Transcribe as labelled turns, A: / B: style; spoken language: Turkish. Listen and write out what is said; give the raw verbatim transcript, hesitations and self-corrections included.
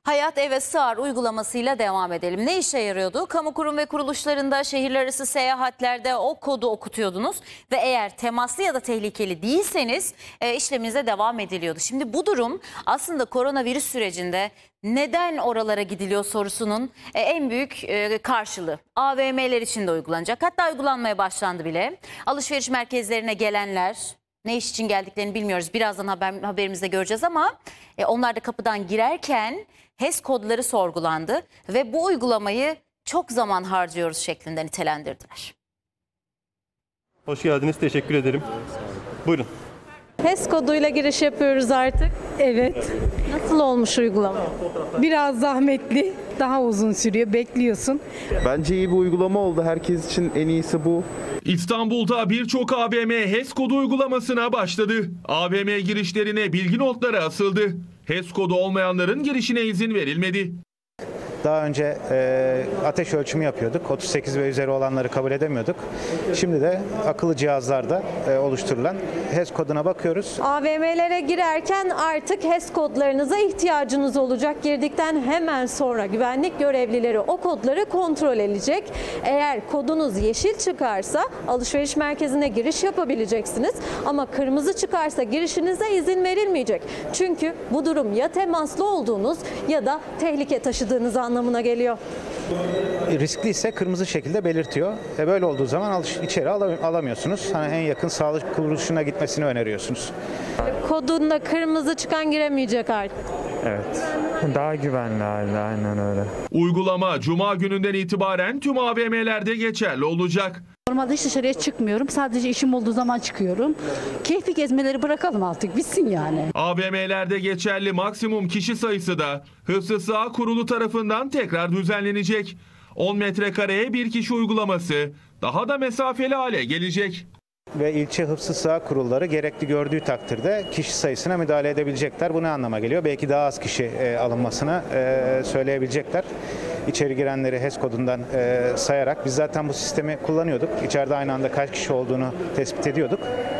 A: Hayat Eve Sığar uygulamasıyla devam edelim. Ne işe yarıyordu? Kamu kurum ve kuruluşlarında, şehirler arası seyahatlerde o kodu okutuyordunuz ve eğer temaslı ya da tehlikeli değilseniz e, işleminize devam ediliyordu. Şimdi bu durum aslında koronavirüs sürecinde neden oralara gidiliyor sorusunun e, en büyük e, karşılığı. A V M'ler için de uygulanacak. Hatta uygulanmaya başlandı bile. Alışveriş merkezlerine gelenler, ne iş için geldiklerini bilmiyoruz. Birazdan haber, haberimizde göreceğiz ama e, onlar da kapıdan girerken H E S kodları sorgulandı ve bu uygulamayı çok zaman harcıyoruz şeklinde nitelendirdiler.
B: Hoş geldiniz, teşekkür ederim. Buyurun.
C: H E S koduyla giriş yapıyoruz artık.
D: Evet.
C: Nasıl olmuş uygulama?
D: Biraz zahmetli, daha uzun sürüyor, bekliyorsun.
E: Bence iyi bir uygulama oldu. Herkes için en iyisi bu.
F: İstanbul'da birçok A V M H E S kodu uygulamasına başladı. A V M girişlerine bilgi notları asıldı. H E S kodu olmayanların girişine izin verilmedi.
G: Daha önce e, ateş ölçümü yapıyorduk. otuz sekiz ve üzeri olanları kabul edemiyorduk. Şimdi de akıllı cihazlarda e, oluşturulan H E S koduna bakıyoruz.
C: A V M'lere girerken artık H E S kodlarınıza ihtiyacınız olacak. Girdikten hemen sonra güvenlik görevlileri o kodları kontrol edecek. Eğer kodunuz yeşil çıkarsa alışveriş merkezine giriş yapabileceksiniz. Ama kırmızı çıkarsa girişinize izin verilmeyecek. Çünkü bu durum ya temaslı olduğunuz ya da tehlike taşıdığınız anlamına geliyor.
G: Riskli ise kırmızı şekilde belirtiyor. E böyle olduğu zaman alış, içeri alamıyorsunuz. Hani en yakın sağlık kuruluşuna gitmesini öneriyorsunuz.
C: Kodunda kırmızı çıkan giremeyecek artık.
H: Evet. Daha güvenli halde, aynen öyle.
F: Uygulama Cuma gününden itibaren tüm A V M'lerde geçerli olacak.
I: Normalde hiç dışarıya çıkmıyorum. Sadece işim olduğu zaman çıkıyorum. Keyfi gezmeleri bırakalım artık, bitsin yani.
F: A V M'lerde geçerli maksimum kişi sayısı da Hıfzı Sıha Kurulu tarafından tekrar düzenlenecek. on metrekareye bir kişi uygulaması daha da mesafeli hale gelecek.
G: Ve ilçe hıfzı sıha kurulları gerekli gördüğü takdirde kişi sayısına müdahale edebilecekler. Bu ne anlama geliyor? Belki daha az kişi e, alınmasını e, söyleyebilecekler. İçeri girenleri H E S kodundan e, sayarak biz zaten bu sistemi kullanıyorduk. İçeride aynı anda kaç kişi olduğunu tespit ediyorduk.